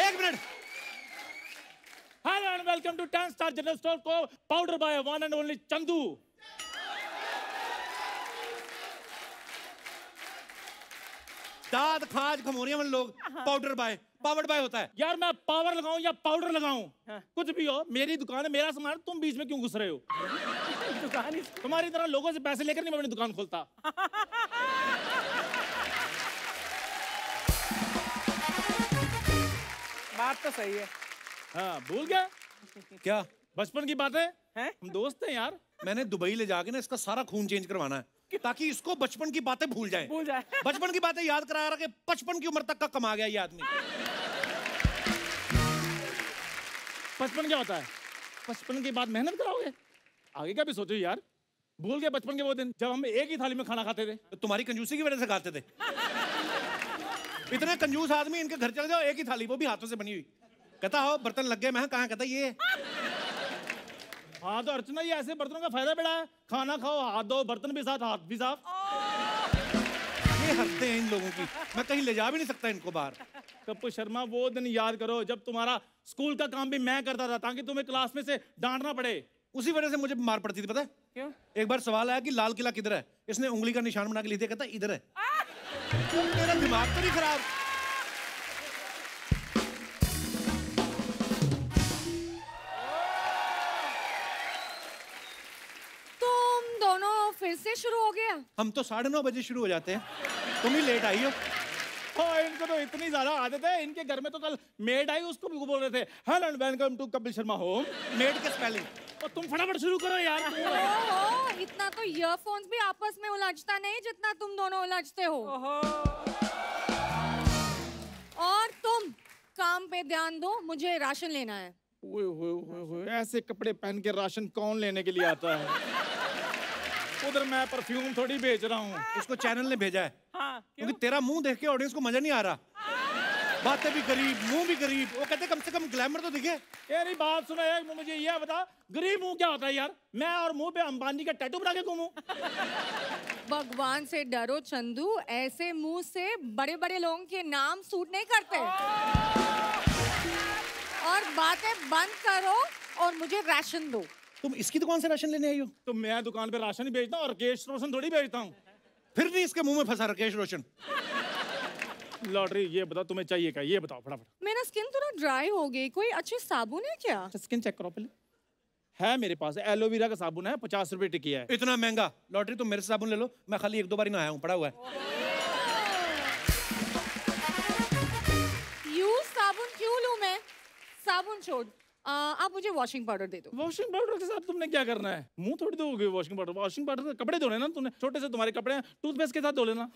एक मिनट। Hello and welcome to 10 Star General Store को powder by one and only Chandu. दाद खाज खमोरियां वाले लोग पाउडर बाय पावर्ड बाय होता है। यार मैं पावर लगाऊं या पाउडर लगाऊं, कुछ भी हो, मेरी दुकान है, मेरा सामान, तुम बीच में क्यों घुस रहे हो? दुकान ही तुम्हारी तरह लोगों से पैसे लेकर नहीं मैं अपनी दुकान खोलता। बात तो सही है। हाँ, भूल गया क्या? बचपन की बातें हैं? हम दोस्त हैं यार। मैंने दुबई ले जाके ना इसका सारा खून चेंज करवाना है ताकि इसको बचपन की बातें भूल जाए। बचपन की बातें याद करा के 55 की उम्र तक का कमा गया ये आदमी। बचपन क्या होता है? बचपन के बाद मेहनत कराओगे, आगे का भी सोचो यार। भूल गए बचपन के वो दिन जब हम एक ही थाली में खाना खाते थे? तो तुम्हारी कंजूसी की वजह से खाते थे। इतने कंजूस आदमी, इनके घर चले जाओ, एक ही थाली, वो भी हाथों से बनी हुई। कहता हो बर्तन लग गए, मैं कहाँ, कहता ये। हाँ तो अर्चना, ये ऐसे बर्तनों का फायदा बड़ा है, खाना खाओ, हाथ धो, बर्तन भी साथ, हाथ भी साफ। ये हंसते हैं इन लोगों की, मैं कहीं ले जा भी नहीं सकता इनको बाहर। कप्पू शर्मा, वो दिन याद करो जब तुम्हारा स्कूल का काम भी मैं करता था ताकि तुम्हें क्लास में से डांटना पड़े। उसी वजह से मुझे मार पड़ती थी, पता है क्यों? एक बार सवाल आया कि लाल किला किधर है, इसने उंगली का निशान बना के लिख दिया, कहता इधर है। मेरा दिमाग तो नहीं खराब। तुम दोनों फिर से शुरू हो गया? हम तो 9:30 बजे शुरू हो जाते हैं, तुम ही लेट आई हो। इनको तो इतनी ज्यादा आदत है, इनके घर में तो कल मेड आई, उसको भी बोल रहे थे hello and welcome to Kapil Sharma home. Made के स्पेलिंग। और तुम फटाफट शुरू करो यार। ओहो, इतना तो ईयरफोन्स भी आपस में उलझता नहीं जितना तुम दोनों उलझते हो। और तुम काम पे ध्यान दो, मुझे राशन लेना है। ओए, ऐसे कपड़े पहन के राशन कौन लेने के लिए आता है? उधर मैं परफ्यूम थोड़ी बेच रहा हूँ। इसको चैनल ने भेजा है। हाँ, क्योंकि तेरा मुंह देख के ऑडियंस को मजा नहीं आ रहा। बातें भी गरीब, मुंह भी गरीब। वो कहते कम से कम ग्लैमर तो दिखे। तेरी बात सुनो यार, मुझे यह बता, गरीब मुंह क्या होता है यार? मैं और मुंह पे अंबानी का टैटू बना के घूमूं? भगवान से डरो चंदू, ऐसे मुंह से बड़े बड़े लोगों के नाम सूट नहीं करते। और बातें बंद करो और मुझे राशन दो। तुम इसकी दुकान से राशन लेने आई हो? तो मैं दुकान पे राशन ही बेचता हूँ और राकेश रोशन थोड़ी बेचता हूँ। फिर नहीं इसके मुंह में फंसा राकेश रोशन। लॉटरी, ये बताओ तुम्हें चाहिए क्या? ये बताओ फटाफट। मेरा स्किन थोड़ा ड्राई हो गई, कोई अच्छे साबुन है क्या? स्किन चेक करो पहले। है मेरे पास एलोवेरा का साबुन है, 50 रुपए टिकी है। इतना महंगा? लॉटरी तुम मेरे से साबुन ले लो, मैं खाली 1-2 बार ही नहाया हूँ, पड़ा हुआ है। यूज साबुन क्यों लूं मैं? साबुन छोड़, आप मुझे वॉशिंग पाउडर दे दो। वॉशिंग पाउडर के साथ तुमने क्या करना है? मुंह थोड़ी धोगे वॉशिंग पाउडर? वॉशिंग पाउडर से कपड़े धोने ना, तुमने छोटे से तुम्हारे कपड़े हैं, टूथपेस्ट के साथ धो लेना।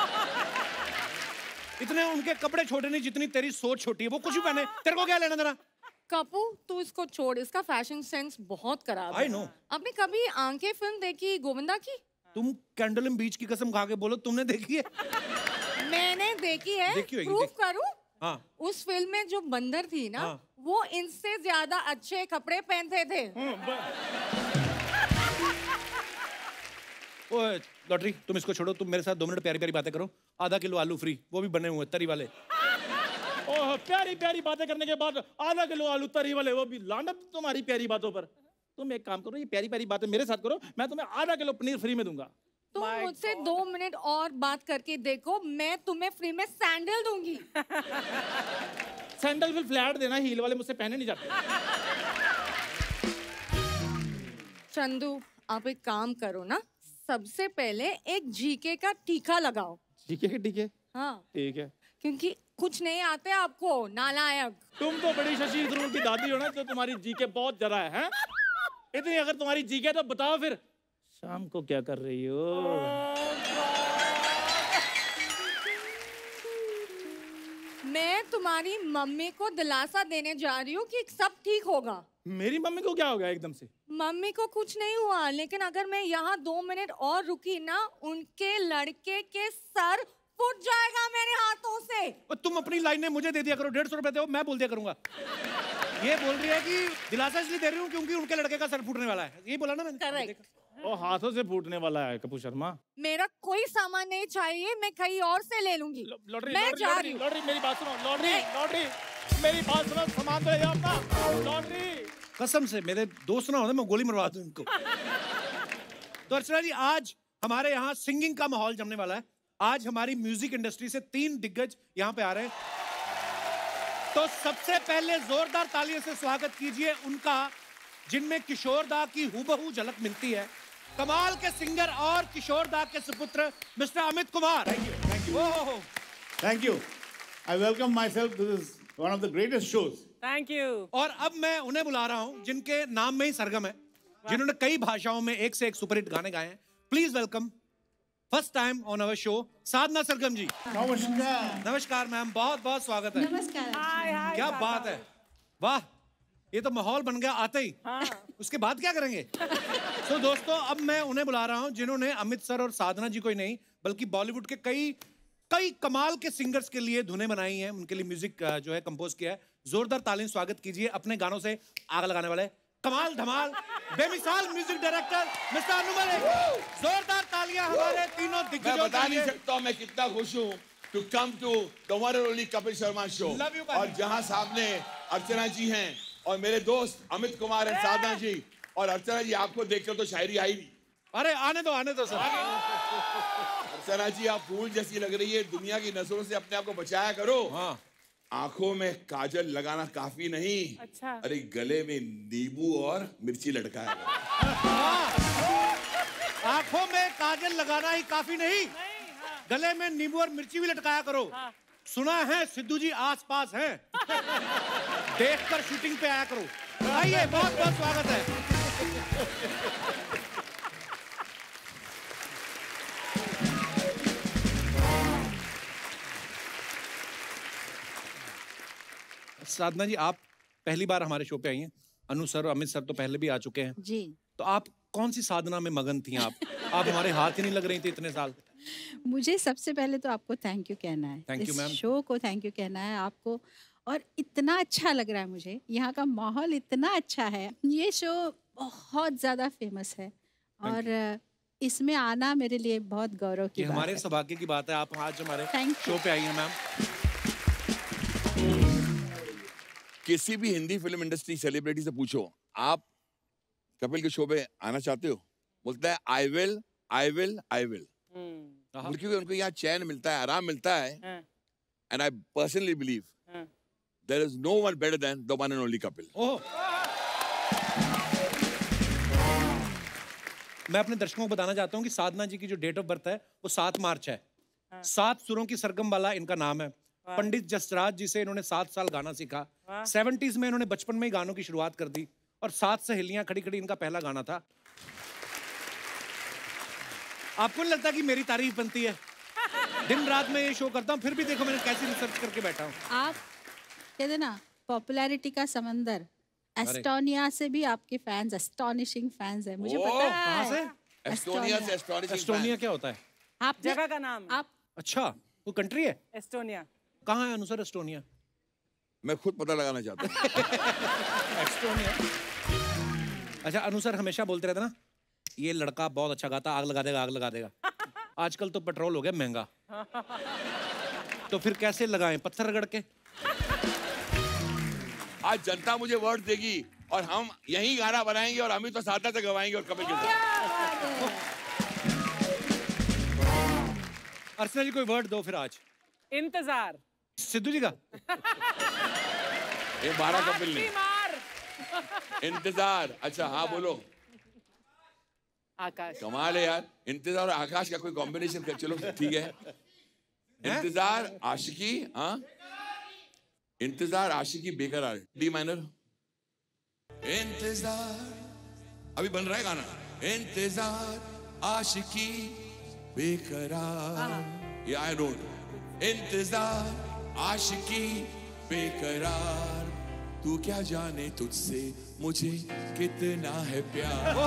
इतने उनके कपड़े छोटे नहीं जितनी तेरी सोच छोटी है। वो कुछ भी पहने, तेरे को क्या लेना देना? कपू, तू इसको छोड़, इसका फैशन सेंस बहुत खराब है। I know। आपने कभी आंखें फिल्म देखी गोविंदा की? तुम कैंडोलिम बीच की कसम खा के बोलो, तुमने देखी है? मैंने देखी है। देखी होगी, प्रूफ करूं? हाँ। उस फिल्म में जो बंदर थी ना, हाँ। वो इनसे ज्यादा अच्छे कपड़े पहनते थे। ओए लॉटरी, तुम इसको छोड़ो, तुम मेरे साथ 2 मिनट प्यारी प्यारी बातें करो। आधा किलो आलू फ्री, वो भी बने हुए तरी वाले। ओह, प्यारी प्यारी बातें करने के बाद आधा किलो आलू तरी वाले, वो भी लानत तुम्हारी प्यारी बातों पर। तुम एक काम करो, ये प्यारी प्यारी बातें मेरे साथ करो, मैं तुम्हें आधा किलो पनीर फ्री में दूंगा। तुम मुझसे 2 मिनट और बात करके देखो, मैं तुम्हें फ्री में सैंडल दूंगी। सैंडल फिर फ्लैट देना, हील वाले मुझसे पहने नहीं जाते। चंदू, आप एक काम करो ना, सबसे पहले एक जीके का टीका लगाओ। ठीक है, ठीक है, हाँ ठीक है। क्योंकि कुछ नहीं आते आपको, नालायक। तुम तो बड़ी शशि थरूर की दादी हो ना, तो तुम्हारी जीके बहुत जरा है, हैं? इतनी अगर तुम्हारी जीके तो बताओ फिर शाम को क्या कर रही हो? मैं तुम्हारी मम्मी को दिलासा देने जा रही हूँ कि सब ठीक होगा। मेरी मम्मी को क्या हो गया एकदम से? मम्मी को कुछ नहीं हुआ, लेकिन अगर मैं यहाँ 2 मिनट और रुकी ना, उनके लड़के के सर फूट जाएगा मेरे हाथों से। तुम अपनी लाइनें मुझे दे दिया करो, 150 रुपए दो, मैं बोल दिया करूंगा। ये बोल रही है कि दिलासा इसलिए दे रही हूँ क्योंकि उनके लड़के का सर फूटने वाला है, यही बोला ना मैंने? करेक्ट। ओ, हाथों से फूटने वाला है कपूर शर्मा। मेरा कोई सामान नहीं चाहिए, मैं कहीं और से ले लूंगी। लॉटरी, मैं लॉटरी, जा रही हूँ। लॉटरी, मेरी बात सुनो। Lottery, lottery. मेरी बात सुनो, सामान तो ले जाओ अपना, लॉन्ड्री। कसम से मेरे दोस्त ना होते मैं गोली मरवा दूं इनको। तो अर्चना जी, आज हमारे यहाँ सिंगिंग का माहौल जमने वाला है। आज हमारी म्यूजिक इंडस्ट्री से 3 दिग्गज यहाँ पे आ रहे हैं। तो सबसे पहले जोरदार तालियों से स्वागत कीजिए उनका, जिनमें किशोर दा की हूबहू झलक मिलती है। कमाल के सिंगर और किशोर दा के सुपुत्र mister Amit Kumar. Thank you. Thank you. I welcome myself. This is one of the greatest shows. Thank you. और अब मैं उन्हें बुला रहा हूं जिनके नाम में ही सरगम है, जिन्होंने कई भाषाओं में एक से एक सुपरहिट गाने गाए हैं। Please welcome first time on our show Sadhana Sargam ji. नमस्कार। नमस्कार मैम, बहुत बहुत स्वागत है। नमस्कार। हाय हाय। क्या बात है, वाह, ये तो माहौल बन गया आते ही। उसके बाद क्या करेंगे? तो दोस्तों, अब मैं उन्हें बुला रहा हूं जिन्होंने अमित सर और साधना जी को ही नहीं बल्कि बॉलीवुड के कई कमाल के सिंगर्स के लिए धुनें बनाई हैं, उनके लिए म्यूजिक जो है कंपोज किया है। जोरदार तालियों स्वागत कीजिए अपने गानों से आग लगाने वाले कमाल धमाल बेमिसाल music director mister Anu Malik. जोरदार तालियां हमारे तीनों दिग्गजों मैं बता के नहीं लिए। सकता हूं मैं कितना खुश हूं to come to the one and only Kapil Sharma show. Love you, buddy. और जहां सामने अर्चना जी हैं और मेरे दोस्त अमित कुमार और साधना जी। और अर्चना जी, आपको देखकर तो शायरी आई नहीं। अरे आने दो सर। अर्चना जी, आप फूल जैसी लग रही है, दुनिया की नजरों से अपने आप को बचाया करो। हाँ। आंखों में काजल लगाना काफी नहीं, अच्छा। अरे गले में नींबू और मिर्ची लटकाया आंखों में काजल लगाना ही काफी नहीं, गले में नींबू और मिर्ची भी लटकाया करो। सुना है सिद्धू जी आस पास हैं, देखकर शूटिंग पे आया करो। आइए, बहुत बहुत स्वागत है। साधना जी, आप पहली बार हमारे शो पे आई हैं। अनु सर और अमित सर तो पहले भी आ चुके हैं। जी। तो आप कौन सी साधना में मगन थी? आप हमारे हाथ ही नहीं लग रही थी इतने साल। मुझे सबसे पहले तो आपको थैंक यू कहना है। Thank you, इस ma'am. शो को थैंक यू कहना है आपको। और इतना अच्छा लग रहा है मुझे, यहाँ का माहौल इतना अच्छा है। ये शो बहुत ज़्यादा फेमस है और इसमें आना मेरे लिए बहुत गौरव की ये बात हमारे है। सौभाग्य की बात है, आप आज हमारे Thank you. शो पे आई हैं मैम। किसी भी हिंदी फिल्म इंडस्ट्री सेलिब्रिटी से पूछो, आप कपिल के शो पे आना चाहते हो? बोलता है I will I will I will. क्योंकि उनको यहाँ चैन मिलता है, आराम मिलता है। And I personally believe there is no one better than the one and only Kapil. ओह, मैं अपने दर्शकों को बताना चाहता हूँ कि साधना जी की जो डेट ऑफ बर्थ है वो 7 मार्च है। 7 सुरों की सरगम वाला इनका नाम है। पंडित जसराज जी से इन्होंने 7 साल गाना सीखा। 70s में इन्होंने बचपन में ही गानों की शुरुआत कर दी और 7 सहेलियां खड़ी खड़ी इनका पहला गाना था। आपको नहीं लगता कि मेरी तारीफ बनती है? दिन रात में ये शो करता हूँ, फिर भी देखो मैंने कैसी रिसर्च करके बैठा हूँ। आप कहते ना पॉपुलैरिटी का समंदर, एस्टोनिया से भी आपके फैंस एस्टॉनिशिंग फैंस है, मुझे पता है। कहाँ से? एस्टोनिया से एस्टोनिशिंग एस्टोनिया क्या होता है? आप जगह का नाम। आप अच्छा, वो कंट्री है? एस्टोनिया। कहाँ है अनुसर एस्टोनिया? मैं खुद पता लगाना चाहता हूँ। एस्टोनिया। अच्छा, अनुसर हमेशा बोलते रहते ना, ये लड़का बहुत अच्छा गाता, आग लगा देगा, आग लगा देगा। आजकल तो पेट्रोल हो गया महंगा, तो फिर कैसे लगाएं? पत्थर रगड़ के? आज जनता मुझे वर्ड देगी और हम यही गाना बनाएंगे और अमित तो साधना से गवाएंगे और कपिल के साथ। अर्चना जी, कोई वर्ड दो फिर आज। इंतजार। सिद्धू जी का? ये 12 कपिल ने। मार। इंतजार। अच्छा, हाँ बोलो। आकाश। कमाल है यार, इंतजार और आकाश का कोई कॉम्बिनेशन कर, चलो ठीक है। इंतजार आशिकी, हाँ, इंतजार आशिकी बेकरार, डी माइनर। इंतजार अभी बन रहा है गाना। इंतजार आशिकी बेकरार, ये आई नोट। इंतजार आशिकी बेकरार, तू क्या जाने तुझसे मुझे कितना है प्यार।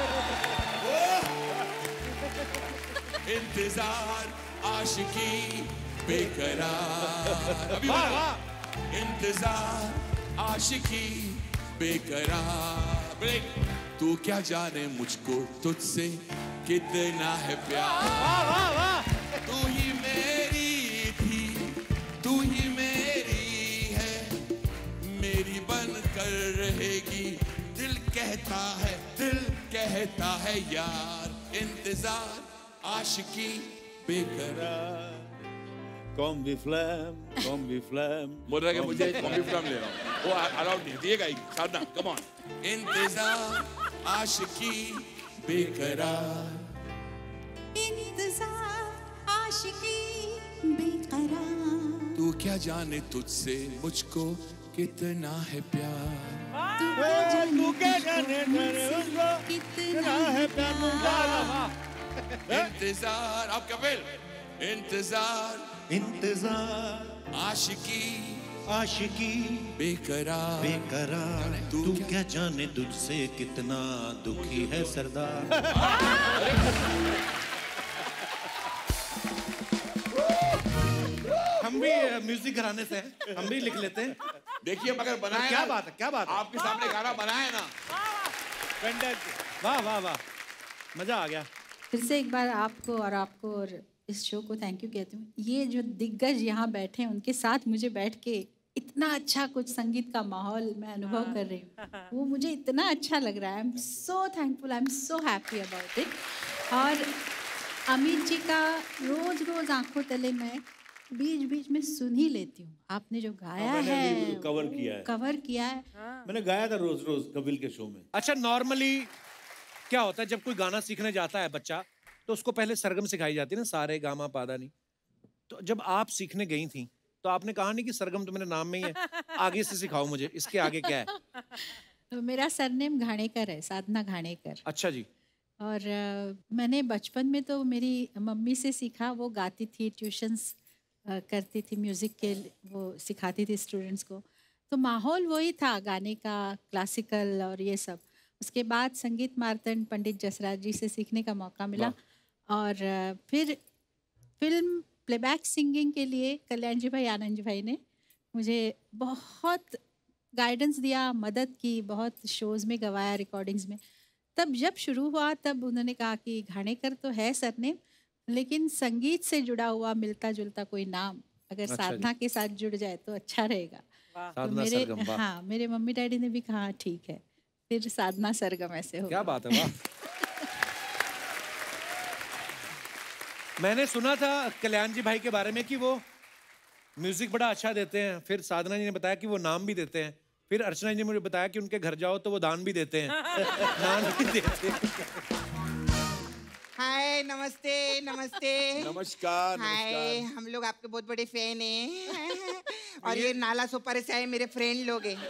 इंतजार आशिकी बेकरार, अभी इंतजार आशिकी बेकरार। ब्रेक। तू क्या जाने मुझको तुझसे कितना है प्यार। तू ही मेरी थी, तू ही मेरी है, आता है दिल कहता है यार, इंतजार आशिकी बेकरार। कॉम्बी फ्लैम बोल रहा है कि मुझे कॉम्बी फ्लैम ले रहा हूँ, वो अलाउड नहीं है, ये गाएगी साधना, कम ऑन। इंतजार आशिकी बेकरार, इंतजार आशिकी बेकरार, तू क्या जाने तुझसे मुझको कितना है प्यार, तू क्या जाने कितना है प्यार। इंतजार। अब कपिल, इंतजार इंतजार आशिकी बेकरार, तू क्या जाने तुझसे कितना दुखी है सरदार। हम भी म्यूजिक घराने से हैं, हम भी लिख लेते हैं। देखिए मगर बनाया क्या ना, बात है, क्या बात है। आपके सामने गाना बनाया ना, वाह वाह वाह, मजा आ गया। फिर से एक बार आपको और इस शो को थैंक यू कहती हूँ। ये जो दिग्गज यहाँ बैठे हैं उनके साथ मुझे बैठ के इतना अच्छा कुछ संगीत का माहौल मैं अनुभव कर रही हूँ, वो मुझे इतना अच्छा लग रहा है। I am so thankful, I am so happy about it. और अमित जी का रोज रोज आंखों तले मैं बीच बीच में सुन ही लेती हूँ। आपने जो गाया है, कवर किया है। मैंने गाया था रोज रोज कपिल के शो में। अच्छा, नॉर्मली क्या होता है जब कोई गाना सीखने जाता है बच्चा, तो उसको पहले सरगम सिखाई जाती है ना, सारे गामा पादा नहीं। तो जब आप सीखने गई थी तो आपने कहा नहीं कि सरगम तो मेरे नाम में ही है, आगे से सिखाओ मुझे, इसके आगे क्या है? तो मेरा सरनेम घाणेकर है, साधना घाणेकर। अच्छा जी। और मैंने बचपन में तो मेरी मम्मी से सीखा, वो गाती थी, ट्यूशन्स करती थी म्यूज़िक के, वो सिखाती थी स्टूडेंट्स को। तो माहौल वही था गाने का, क्लासिकल और ये सब। उसके बाद संगीत मार्तंड पंडित जसराज जी से सीखने का मौका मिला। और फिर फिल्म प्लेबैक सिंगिंग के लिए कल्याण जी भाई, आनंद जी भाई ने मुझे बहुत गाइडेंस दिया, मदद की, बहुत शोज़ में गवाया, रिकॉर्डिंग्स में। तब जब शुरू हुआ तब उन्होंने कहा कि घाणेकर तो है सरनेम, लेकिन संगीत से जुड़ा हुआ मिलता जुलता कोई नाम अगर साधना के साथ जुड़ जाए तो अच्छा रहेगा। तो मेरे मम्मी डैडी ने भी कहा ठीक है, फिर साधना सरगम ऐसे हो। क्या बात है, वाह। मैंने सुना था कल्याण जी भाई के बारे में कि वो म्यूजिक बड़ा अच्छा देते हैं, फिर साधना जी ने बताया कि वो नाम भी देते हैं, फिर अर्चना जी ने मुझे बताया कि उनके घर जाओ तो वो दान भी देते हैं। नाम भी देते हैं। हाय, नमस्ते नमस्ते। नमस्कार। हाय, हम लोग आपके बहुत बड़े फैन हैं। और ये नाला सोपारे से आए मेरे फ्रेंड लोग हैं।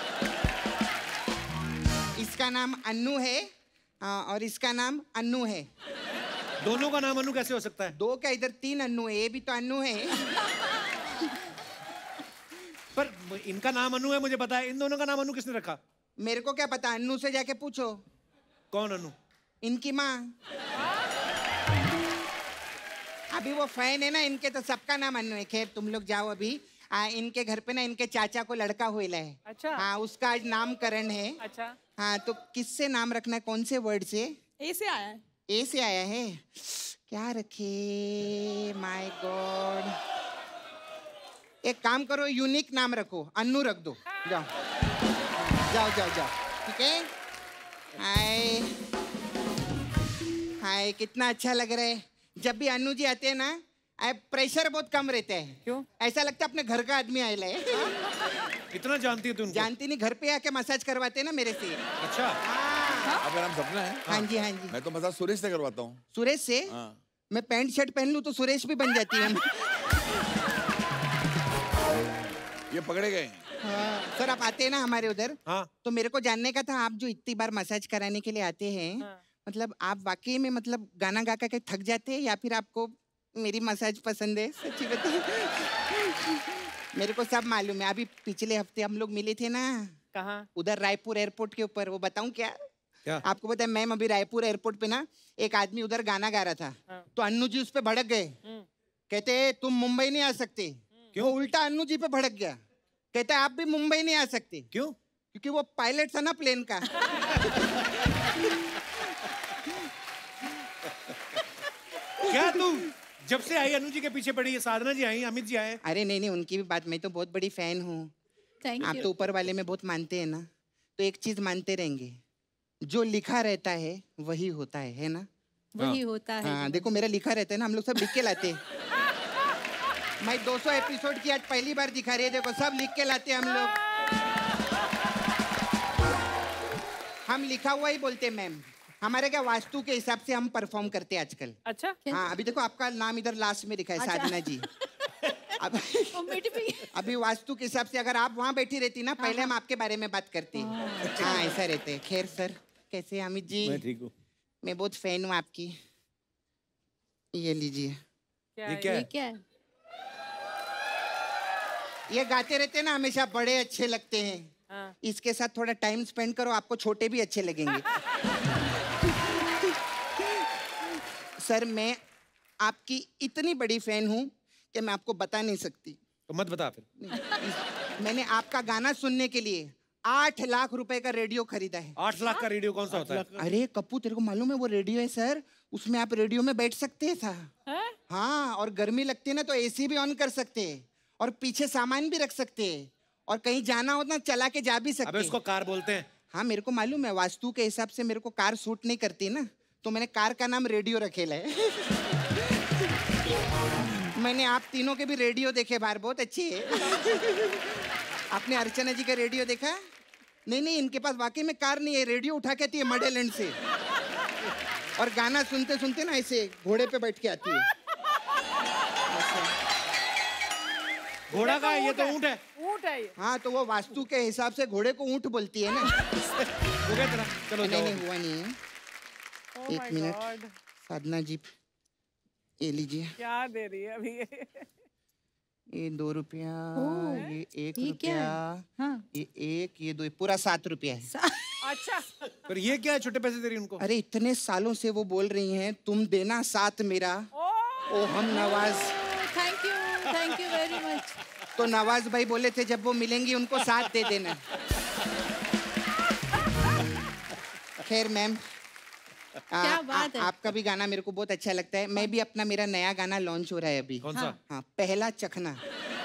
इसका नाम अन्नू है और इसका नाम अन्नू है। दोनों का नाम अन्नू कैसे हो सकता है? दो क्या, इधर 3 अन्नू है, ये भी तो अन्नू है। पर इनका नाम अन्नू है मुझे पता है, इन दोनों का नाम अन्नू किसने रखा? मेरे को क्या पता, अन्नू से जाके पूछो। कौन अन्नू? इनकी माँ। अभी वो फैन है ना इनके, तो सबका नाम अन्नू है। खैर तुम लोग जाओ अभी। इनके घर पे ना इनके चाचा को लड़का हुआ है। अच्छा। हाँ, उसका आज नामकरण है। अच्छा। हाँ, तो किससे नाम रखना है, कौन से वर्ड से? ए से आया है। ए से आया है। क्या रखे? My God. एक काम करो, यूनिक नाम रखो, अन्नू रख दो। जाओ जाओ जाओ जाओ, ठीक है। हाय हाय, कितना अच्छा लग रहा है। जब भी अन्नू जी आते हैं ना, प्रेशर बहुत कम रहता है। क्यों? ऐसा लगता है अपने घर का आदमी आया है। इतना जानती है तुम? जानती नहीं, घर पे आके मसाज करवाते हैं ना मेरे से। अच्छा। आपका नाम सपना है? हाँ जी हाँ जी। मैं तो मसाज सुरेश से करवाता हूँ। सुरेश से? मैं पैंट शर्ट पहन लूं तो सुरेश भी बन जाती है। ये पकड़े गए। हाँ। सर आप आते हैं ना हमारे उधर। हाँ। तो मेरे को जानने का था, आप जो इतनी बार मसाज कराने के लिए आते हैं, मतलब आप वाकई में मतलब गाना गा के थक जाते हैं या फिर आपको मेरी मसाज पसंद है? सच्ची बताओ। मेरे को सब मालूम है। अभी पिछले हफ्ते हम लोग मिले थे ना। कहाँ? उधर रायपुर एयरपोर्ट के ऊपर। वो बताऊं क्या? क्या? आपको पता है, मैम अभी रायपुर एयरपोर्ट पे ना एक आदमी उधर गाना गा रहा था। तो अन्नू जी उस पे भड़क गए। कहते तुम मुंबई नहीं आ सकते। क्यों? वो उल्टा अन्नू जी पे भड़क गया। कहता है आप भी मुंबई नहीं आ सकते। क्यों? क्योंकि वो पायलट था ना प्लेन का। क्या तू जब से आई अनु जी के पीछे पड़ी है? साधना जी आई, अमित जी आए। अरे नहीं नहीं, उनकी भी बात, मैं तो बहुत बड़ी फैन हूँ। थैंक आप यू। तो ऊपर वाले में बहुत मानते हैं ना, तो एक चीज मानते रहेंगे, जो लिखा रहता है वही होता है ना? वही होता है। हाँ, देखो मेरा लिखा रहता है ना, हम लोग सब लिख के लाते हैं। मैं 200 एपिसोड की आज पहली बार दिखा रही है, देखो सब लिख के लाते हैं हम लोग। हम लिखा हुआ ही बोलते हैं मैम। हमारे क्या वास्तु के हिसाब से हम परफॉर्म करते हैं आजकल। अच्छा हाँ, अभी देखो आपका नाम इधर लास्ट में लिखा है, साधना जी। अभी वास्तु के हिसाब से अगर आप वहाँ बैठी रहती ना, पहले हम आपके बारे में बात करते हैं। हाँ, ऐसा रहते हैं। खैर सर, कैसे हैं अमित जी? मैं ठीक हूँ। मैं बहुत फैन हूँ आपकी। ये लीजिए। ये क्या ये है? क्या है? ये गाते रहते हैं ना हमेशा, बड़े अच्छे लगते हैं। हाँ। इसके साथ थोड़ा टाइम स्पेंड करो, आपको छोटे भी अच्छे लगेंगे। सर, मैं आपकी इतनी बड़ी फैन हूँ कि मैं आपको बता नहीं सकती। तो मत बता फिर। मैंने आपका गाना सुनने के लिए 8 लाख रुपए का रेडियो खरीदा है। 8 लाख का रेडियो कौन सा होता है? अरे कप्पू, तेरे को मालूम है वो रेडियो है सर, उसमें आप रेडियो में बैठ सकते हैं सर। हाँ, और गर्मी लगती है ना तो एसी भी ऑन कर सकते हैं, और पीछे सामान भी रख सकते हैं, और कहीं जाना हो ना चला के जा भी सकते अबे हैं। उसको कार बोलते हैं। हाँ, मेरे को मालूम है, वास्तु के हिसाब से मेरे को कार सूट नहीं करती ना, तो मैंने कार का नाम रेडियो रखेला है। मैंने आप तीनों के भी रेडियो देखे बाहर, बहुत अच्छी है। आपने अर्चना जी का रेडियो देखा? नहीं, इनके पास वाकई में कार नहीं है, रेडियो उठा के आती है मडेलैंड से, और गाना सुनते सुनते ना ऐसे घोड़े पे बैठ के आती है। घोड़ा का है, ये तो ऊँट है। ऊँट है ये। हाँ, तो वो वास्तु के हिसाब से घोड़े को ऊँट बोलती है ना। हो गया तेरा? चलो जाओ। नहीं, हुआ नहीं है। Oh एक my minute, God, Sadhana ji, ये लीजिए। क्या दे रही है अभी ये? ये 2 रुपया, ये 1 ये क्या रुपया, है? हाँ। ये 1, ये 2, पूरा 7 रुपया है। अच्छा पर ये क्या है, छोटे पैसे दे रही उनको? अरे इतने सालों से वो बोल रही हैं, तुम देना साथ मेरा, ओ हम Nawaz. Thank you very much. तो नवाज भाई बोले थे जब वो मिलेंगी उनको साथ दे देना। खैर मैम, क्या बात है? आपका भी गाना मेरे को बहुत अच्छा लगता है। मैं भी अपना, मेरा नया गाना लॉन्च हो रहा है अभी। कौन सा? हाँ, पहला चखना।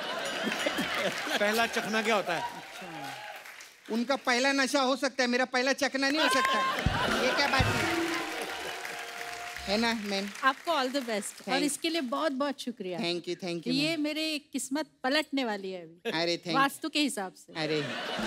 पहला चखना क्या होता है? उनका पहला नशा हो सकता है, मेरा पहला चखना नहीं हो सकता। ये क्या बात है ना मैम? आपको ऑल द बेस्ट, और इसके लिए बहुत बहुत शुक्रिया। Thank you. ये मेरे किस्मत पलटने वाली है अभी, अरे थैंक, वास्तु के हिसाब से। अरे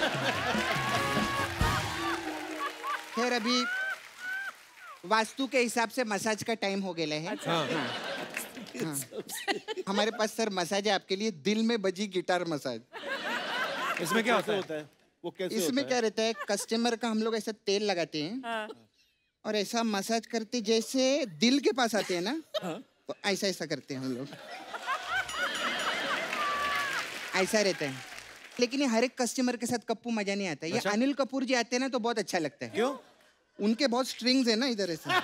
खैर, अभी वास्तु के हिसाब से मसाज का टाइम हो गया है। हाँ। हाँ। हमारे पास सर मसाज है आपके लिए, दिल में बजी गिटार मसाज। इसमें क्या होता है? होता है वो कैसे इसमें क्या रहता है, कस्टमर का हम लोग ऐसा तेल लगाते हैं और ऐसा मसाज करते, जैसे दिल के पास आते हैं ना, तो ऐसा ऐसा करते हैं हम लोग, ऐसा रहता है। लेकिन ये हर एक कस्टमर के साथ कप्पू मजा नहीं आता। ये अनिल कपूर जी आते हैं ना तो बहुत अच्छा लगता है। क्यों? उनके बहुत स्ट्रिंग्स है ना इधर ऐसा।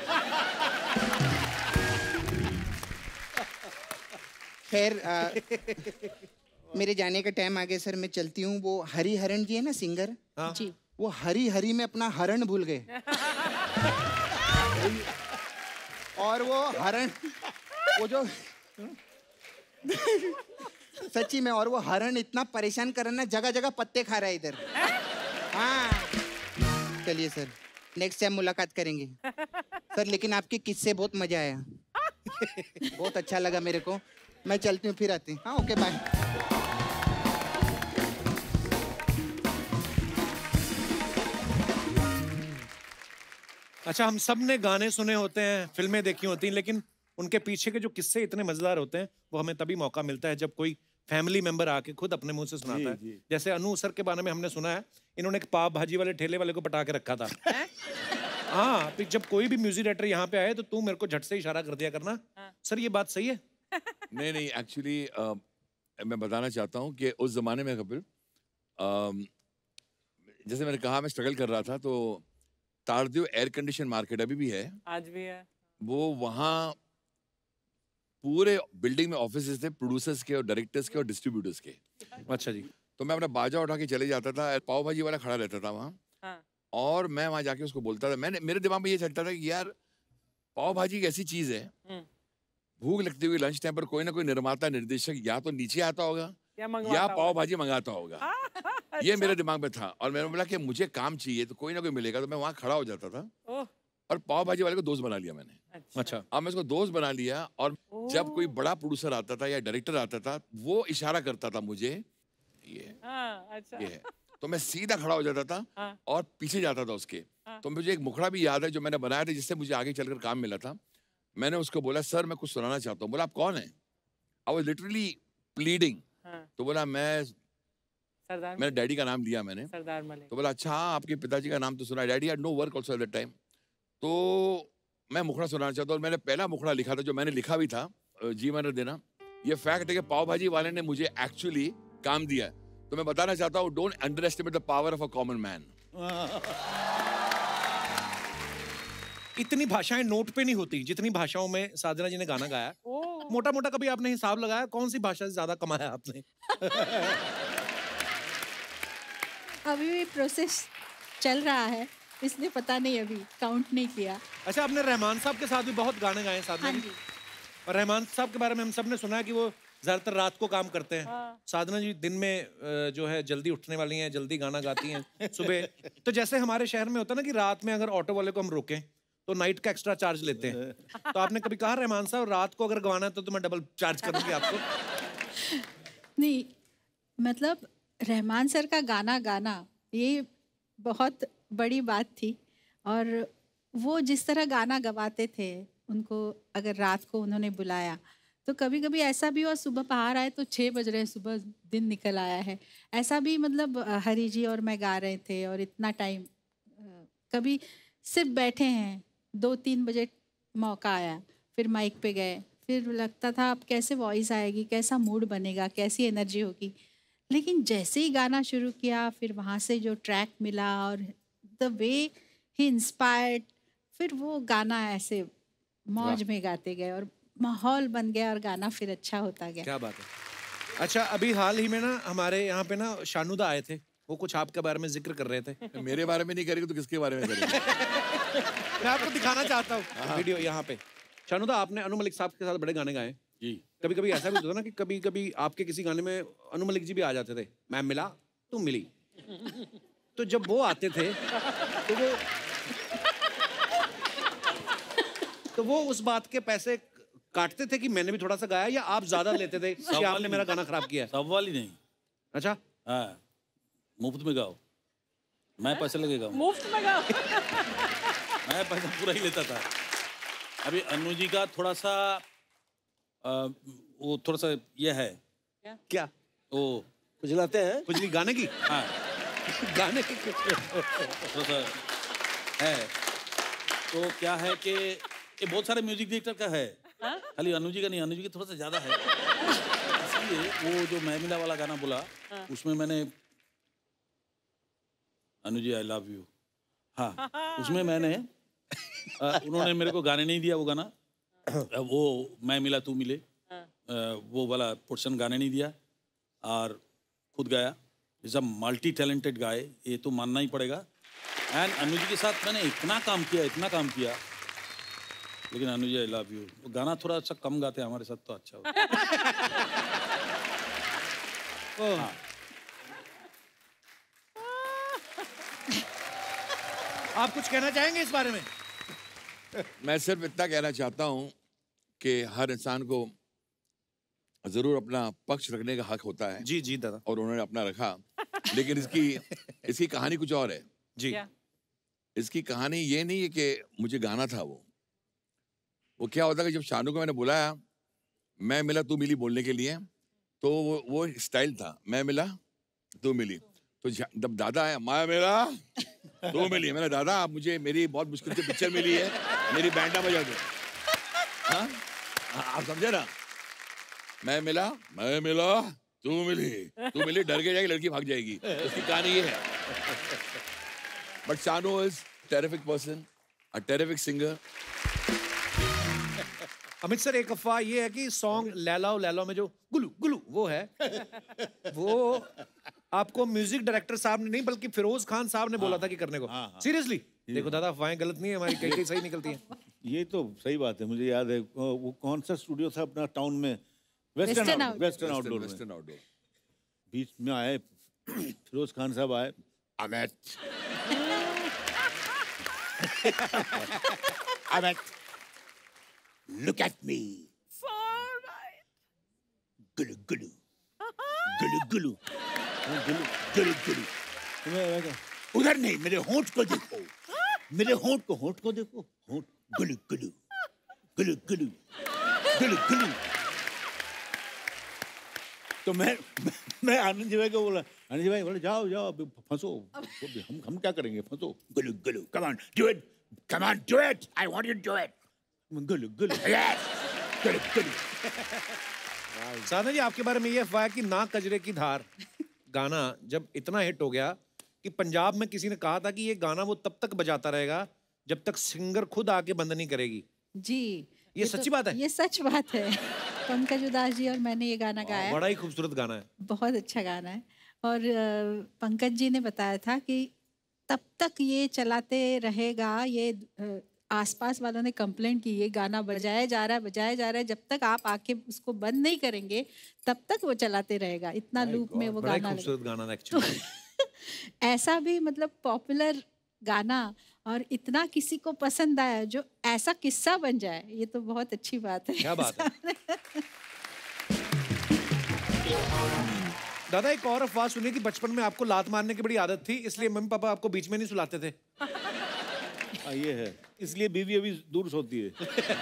खैर, मेरे जाने का टाइम आ गया सर, मैं चलती हूँ। वो हरी हरण जी है ना सिंगर, जी। वो हरी हरी में अपना हरण भूल गए। और वो हरण, वो जो सच्ची में, और वो हरण इतना परेशान कर रहा है ना, जगह जगह पत्ते खा रहा है इधर। हाँ, चलिए सर, नेक्स्ट टाइम मुलाकात करेंगे सर। लेकिन आपके किस्से बहुत मजा आया, बहुत अच्छा लगा मेरे को। मैं चलती हूँ, फिर आती हूँ। हाँ, ओके, बाय। अच्छा, हम सब ने गाने सुने होते हैं, फिल्में देखी होती हैं, लेकिन उनके पीछे के जो किस्से इतने मजेदार होते हैं वो हमें तभी मौका मिलता है जब कोई फैमिली मेंबर आके खुद अपने मुंह से सुनाता है। जैसे अनु सर के बारे में हमने सुना है, इन्होंने एक पाव भाजी वाले ठेले वाले को पटा के रखा था। हाँ, फिर जब कोई भी म्यूजिक डायरेक्टर यहाँ पे आए तो तू मेरे को झट से इशारा कर दिया करना। सर, ये बात सही है? नहीं, एक्चुअली मैं बताना चाहता हूँ कि उस जमाने में कपिल, जैसे मैंने कहा, मैं स्ट्रगल कर रहा था, तो तारदेव एयर कंडीशन मार्केट अभी भी है, आज भी है। वो वहाँ पूरे बिल्डिंग में ऑफिसेस थे, प्रोड्यूसर्स के और डायरेक्टर्स के और डिस्ट्रीब्यूटर्स के। अच्छा जी। तो मैं अपना बाजा उठा के चले जाता था, पाव भाजी वाला खड़ा रहता था वहाँ, और मैं वहाँ जाके उसको बोलता था। मेरे दिमाग में ये चलता था कि यार, पाव भाजी एक ऐसी चीज है, भूख लगती हुई लंच टाइम पर कोई ना कोई निर्माता, निर्देशक या तो नीचे आता होगा या या पाव भाजी मंगाता होगा। ये मेरे दिमाग में था और मैंने बोला कि मुझे काम चाहिए तो कोई ना कोई मिलेगा, तो मैं वहाँ खड़ा हो जाता था और पाव भाजी वाले को दोस्त बना लिया मैंने। अच्छा। अब मैं उसको दोस्त बना लिया और जब कोई बड़ा प्रोड्यूसर आता था या डायरेक्टर आता था, वो इशारा करता था मुझे, ये अच्छा। ये है, तो मैं सीधा खड़ा हो जाता था और पीछे जाता था उसके। तो मुझे एक मुखड़ा भी याद है जो मैंने बनाया था, जिससे मुझे आगे चलकर काम मिला था। मैंने उसको बोला, सर मैं कुछ सुनाना चाहता हूँ। बोला, आप कौन है? I was literally pleading. तो बोला, मैंने डैडी का नाम लिया मैंने। सरदार मलिक। तो बोला, अच्छा हाँ, आपके पिताजी का नाम तो सुना है। Daddy had no work also at that time. तो मैं मुखड़ा सुनाना चाहता हूँ और मैंने पहला मुखड़ा लिखा था, जो मैंने लिखा भी था, जी मैंने देना। ये फैक्ट है कि पाव भाजी वाले ने मुझे एक्चुअली काम दिया। तो मैं बताना चाहता हूँ, don't underestimate the power of a common man. इतनी भाषाएं नोट पे नहीं होती जितनी भाषाओं में साधना जी ने गाना गाया। मोटा मोटा कभी आपने हिसाब लगाया कौन सी भाषा से ज्यादा कमाया आपने? अभी भी प्रोसेस चल रहा है, इसलिए पता नहीं, अभी काउंट नहीं किया। अच्छा, आपने रहमान साहब के साथ भी बहुत गाने गाए साधना जी। और रहमान साहब के बारे में हम सब ने सुना है कि वो ज्यादातर रात को काम करते हैं। साधना जी दिन में जो है जल्दी उठने वाली हैं, जल्दी गाना गाती हैं सुबह। तो जैसे हमारे शहर में होता है ना कि रात में अगर ऑटो वाले को हम रोकें तो नाइट का एक्स्ट्रा चार्ज लेते हैं। तो आपने कभी कहा रहमान साहब रात को अगर गवाना है तो मैं डबल चार्ज करूंगी आपको? नहीं, मतलब रहमान सर का गाना गाना ये बहुत बड़ी बात थी। और वो जिस तरह गाना गवाते थे, उनको अगर रात को उन्होंने बुलाया तो कभी कभी ऐसा भी हुआ, सुबह बाहर आए तो 6 बज रहे हैं, सुबह दिन निकल आया है, ऐसा भी। मतलब हरी जी और मैं गा रहे थे और इतना टाइम, कभी सिर्फ बैठे हैं, 2-3 बजे मौका आया, फिर माइक पे गए, फिर लगता था अब कैसे वॉइस आएगी, कैसा मूड बनेगा, कैसी एनर्जी होगी। लेकिन जैसे ही गाना शुरू किया, फिर वहाँ से जो ट्रैक मिला और द वे ही इंस्पायर्ड, फिर वो गाना ऐसे मौज में गाते गए और माहौल बन गया और गाना फिर अच्छा होता गया। क्या बात है। अच्छा, अभी हाल ही में ना हमारे यहाँ पे ना शानुदा आए थे, वो कुछ आपके बारे में जिक्र कर रहे थे। मेरे बारे में नहीं करेंगे तो किसके बारे में करेंगे? मैं आपको दिखाना चाहता हूँ वीडियो यहाँ पे। शानुदा, आपने अनु मलिक साहब के साथ बड़े गाने गाए जी। कभी कभी ऐसा भी होता ना कि कभी कभी आपके किसी गाने में अनु मलिक जी भी आ जाते थे। मैं मिला तुम मिली, तो जब वो आते थे तो वो उस बात के पैसे काटते थे कि मैंने भी थोड़ा सा गाया, या आप ज्यादा लेते थे कि आपने मेरा गाना खराब किया? सवाल ही नहीं। अच्छा, हाँ, मुफ्त में गाओ, मैं पैसे लगेगा, मुफ्त में गाओ। मैं पैसा पूरा ही लेता था। अभी अनु जी का थोड़ा सा वो थोड़ा सा ये है क्या वो खुजलाते हैं? खुजली गाने की? हाँ, गाने की थोड़ा सा है। तो क्या है कि ये बहुत सारे म्यूजिक डायरेक्टर का है, खाली अनु जी का नहीं, अनु जी का थोड़ा सा ज्यादा है। इसलिए वो जो मैं मिला वाला गाना बोला, उसमें मैंने Anu ji I love you, हाँ, उसमें मैंने उन्होंने मेरे को गाने नहीं दिया वो गाना, वो मैं मिला तू मिले वो वाला पोर्शन गाने नहीं दिया और खुद गाया। Is a multi talented guy, ये तो मानना ही पड़ेगा। एंड अनु जी के साथ मैंने इतना काम किया, लेकिन Anu ji I love you वो गाना थोड़ा सा कम गाते हैं हमारे साथ, तो अच्छा हो। हाँ। आप कुछ कहना चाहेंगे इस बारे में? मैं सिर्फ इतना कहना चाहता हूँ कि हर इंसान को जरूर अपना पक्ष रखने का हक होता है। जी जी दादा। और उन्होंने अपना रखा, लेकिन इसकी कहानी कुछ और है जी। इसकी कहानी ये नहीं है कि मुझे गाना था। वो क्या होता है कि जब शानू को मैंने बुलाया, मैं मिला तू मिली बोलने के लिए, तो वो स्टाइल था, मैं मिला तू मिली। तो जब दादा आया, मैं मिला तू मिली, मैंने दादा आप मुझे मेरी बहुत मुश्किल से पिक्चर मिली है, मेरी बैंडा बजा दो। हाँ, आप समझे ना? मैं मिला तू मिली, डर के जाएगी लड़की, भाग जाएगी। उसकी कहानी ये है। But Shanu is terrific person, a terrific singer. Amit sir, एक अफवाह ये है कि सॉन्ग लैलाओ लैलाओ में जो गुलू गुलू वो है, वो आपको म्यूजिक डायरेक्टर साहब ने नहीं बल्कि फिरोज खान साहब ने बोला था कि करने को। सीरियसली देखो दादा, अफवाहें गलत नहीं है हमारी, कई सही निकलती हैं। ये तो सही बात है। मुझे याद है वो कौन सा स्टूडियो था अपना टाउन में, वेस्टर्न आउटडोर। बीच में आए फिरोज खान साहब आए, Amit Amit look at me, Gulu Gulu Gulu Gulu Gulu Gulu गुलू। उधर नहीं, मेरे होंठ को देखो, मेरे होंठ को देखो, होंठ गुलू गुलू गुलू गुलू गुलू गुलू। तो मैं आनंद जी भाई को बोला, आनंद जी भाई बोले जाओ जाओ फंसो, हम क्या करेंगे, फंसो, Gulu Gulu, come on do it, come on do it, I want you to do it, Gulu Gulu, yes गुलू गुलू। साधना जी, आपके बारे में ये अफवाह है कि ना कजरे की धार गाना जब इतना हिट हो गया कि पंजाब में किसी ने कहा था कि ये गाना वो तब तक बजाता रहेगा जब तक सिंगर खुद आके बंद नहीं करेगी। जी, ये सच्ची बात है? ये सच बात है। पंकज उदास जी और मैंने ये गाना गाया। बड़ा ही खूबसूरत गाना है, बहुत अच्छा गाना है। और पंकज जी ने बताया था कि तब तक ये चलाते रहेगा, ये आसपास वालों ने कंप्लेंट की ये गाना बजाया जा रहा है, जब तक आप आके उसको बंद नहीं करेंगे तब तक वो चलाते रहेगा। इतना लूप में वो गाना, खूबसूरत गाना एक्चुअली। ऐसा भी मतलब पॉपुलर गाना और इतना किसी को पसंद आया, जो ऐसा किस्सा बन जाए, ये तो बहुत अच्छी बात है। क्या बात है। दादा, एक और अफवाह सुनी कि बचपन में आपको लात मारने की बड़ी आदत थी, इसलिए मम्मी पापा आपको बीच में नहीं सुलाते थे। ये है, इसलिए बीवी अभी दूर सोती है।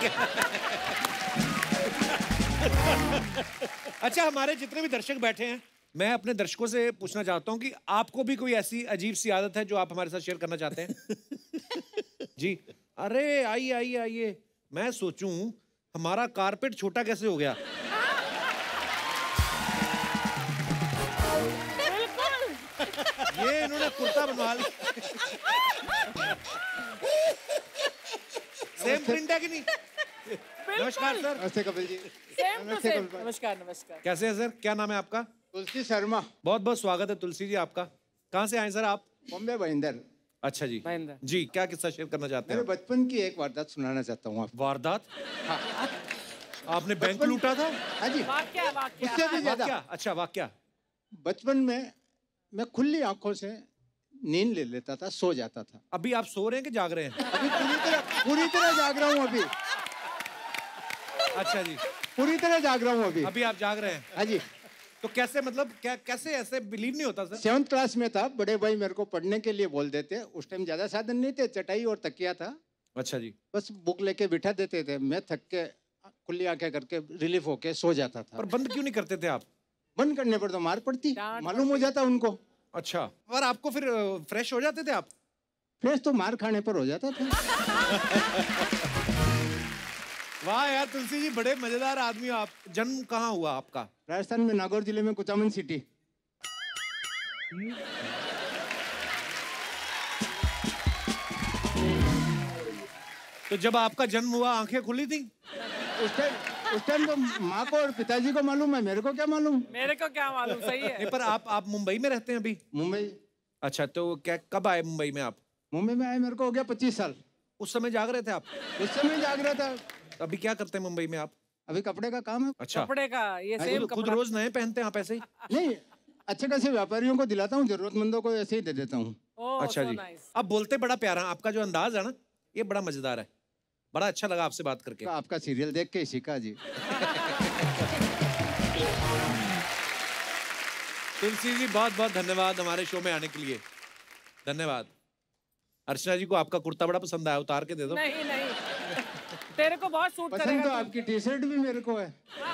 अच्छा, हमारे जितने भी दर्शक बैठे हैं, मैं अपने दर्शकों से पूछना चाहता हूँ कि आपको भी कोई ऐसी अजीब सी आदत है जो आप हमारे साथ शेयर करना चाहते हैं? जी, अरे आइए आइए आइए। मैं सोचूं हमारा कारपेट छोटा कैसे हो गया। ये इन्होंने कुर्ता बनवा लिया। सेम प्रिंट है कि नहीं? नमस्कार सर। नमस्ते कपिल जी। नमस्कार नमस्कार। कैसे है सर? क्या नाम है आपका? तुलसी शर्मा। बहुत बहुत स्वागत है तुलसी जी आपका। कहाँ से आए सर आप? बॉम्बे भाईंदर। अच्छा जी, जी क्या किस्सा शेयर करना चाहते हैं? मेरे बचपन की एक वारदात सुनाना चाहता हूँ आपको। वारदात? आपने बैंक लूटा था? हाँ जी। वाक्या उससे भी ज्यादा। अच्छा वाक्या। बचपन में मैं खुली आंखों से नींद ले लेता था, सो जाता था। अभी आप सो रहे हैं कि जाग रहे हैं? अभी पूरी तरह जाग रहा हूँ अभी। अच्छा जी, पूरी तरह जाग रहा हूँ अभी। अभी आप जाग रहे हैं? हाँ जी। तो कैसे, मतलब क्या, कैसे ऐसे बिलीव नहीं होता सर? 7th क्लास में था, बड़े भाई मेरे को पढ़ने के लिए बोल देते। उस टाइम ज्यादा साधन नहीं थे, चटाई और तकिया था। अच्छा जी। बस बुक लेके बिठा देते थे, मैं थक के खुली आंखें करके रिलीफ होके सो जाता था। पर बंद क्यों नहीं करते थे आप? बंद करने पर तो मार पड़ती, मालूम हो जाता उनको। अच्छा, और आपको फिर फ्रेश हो जाते थे आप? फ्रेश तो मार खाने पर हो जाता था। वाह यार तुलसी जी, बड़े मजेदार आदमी हो आप। जन्म कहाँ हुआ आपका? राजस्थान में नागौर जिले में कुचामन सिटी। तो जब आपका जन्म हुआ आंखें खुली थी? उस टाइम तो माँ को और पिताजी को मालूम है, मेरे को क्या मालूम। मेरे को क्या मालूम, सही है। नहीं, पर आप मुंबई में रहते हैं अभी? मुंबई। अच्छा, तो क्या कब आए मुंबई में आप? मुंबई में आए मेरे को हो गया 25 साल। उस समय जाग रहे थे आप? उस समय जाग रहा था। अभी क्या करते हैं मुंबई में आप? अभी कपड़े का काम है। अच्छा, कपड़े का ये सेम खुद रोज नए पहनते हैं आप ऐसे ही? नहीं, अच्छे खासे व्यापारियों को दिलाता हूँ, जरूरतमंदों को ऐसे ही दे देता हूँ। अच्छा जी। आप बोलते बड़ा प्यारा, आपका जो अंदाज है ना, ये बड़ा मजेदार है। बड़ा अच्छा लगा आपसे बात करके। आपका सीरियल देख के सीखा जी। तुलसी जी बहुत बहुत धन्यवाद हमारे शो में आने के लिए। धन्यवाद। अर्चना जी को आपका कुर्ता बड़ा पसंद आया, उतार के दे दो। नहीं नहीं, तेरे को बहुत सूट पसंद करेगा। तो आपकी टी शर्ट भी मेरे को है,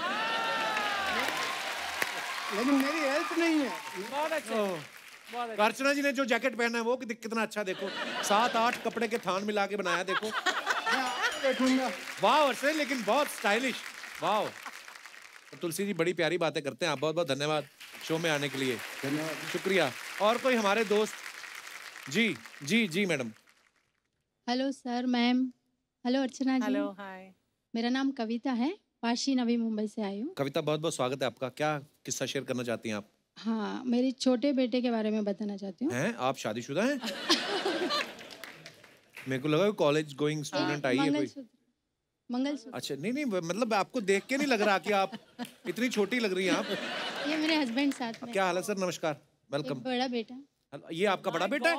लेकिन मेरी हेल्थ नहीं है। बहुत अच्छे, बहुत अच्छे। अर्चना जी ने जो जैकेट पहना है वो कितना अच्छा, देखो 7-8 कपड़े के थान मिला के बनाया, देखो। बैठूंगा। वाह अर्चना, लेकिन बहुत स्टाइलिश। वाह। तो तुलसी जी बड़ी प्यारी बातें करते हैं आप। बहुत बहुत धन्यवाद शो में आने के लिए। धन्यवाद, शुक्रिया। और कोई हमारे दोस्त? जी जी जी madam. Hello sir, ma'am. Hello Archana ji. Hello, hi. मेरा नाम कविता है, वाशी नवी मुंबई से आई हूँ। कविता, बहुत बहुत स्वागत है आपका। क्या किस्सा शेयर करना चाहती हैं आप? हाँ, मेरे छोटे बेटे के बारे में बताना चाहती हूँ। हैं आप शादीशुदा हैं? मेरे को लगा कॉलेज गोइंग स्टूडेंट आई है कोई। मंगलसूत्र। अच्छा, नहीं नहीं, मतलब आपको देख के नहीं लग रहा कि आप इतनी छोटी लग रही हैं आप। ये मेरे हस्बैंड साथ में। क्या हाल है सर? नमस्कार, वेलकम। एक बड़ा बेटा। ये आपका बड़ा बेटा है?